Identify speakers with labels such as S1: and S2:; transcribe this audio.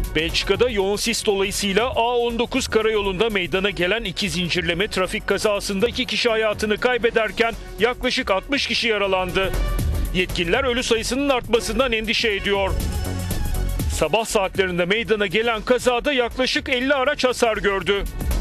S1: Belçika'da yoğun sis dolayısıyla A19 karayolunda meydana gelen iki zincirleme trafik kazasında 2 kişi hayatını kaybederken yaklaşık 60 kişi yaralandı. Yetkililer ölü sayısının artmasından endişe ediyor. Sabah saatlerinde meydana gelen kazada yaklaşık 50 araç hasar gördü.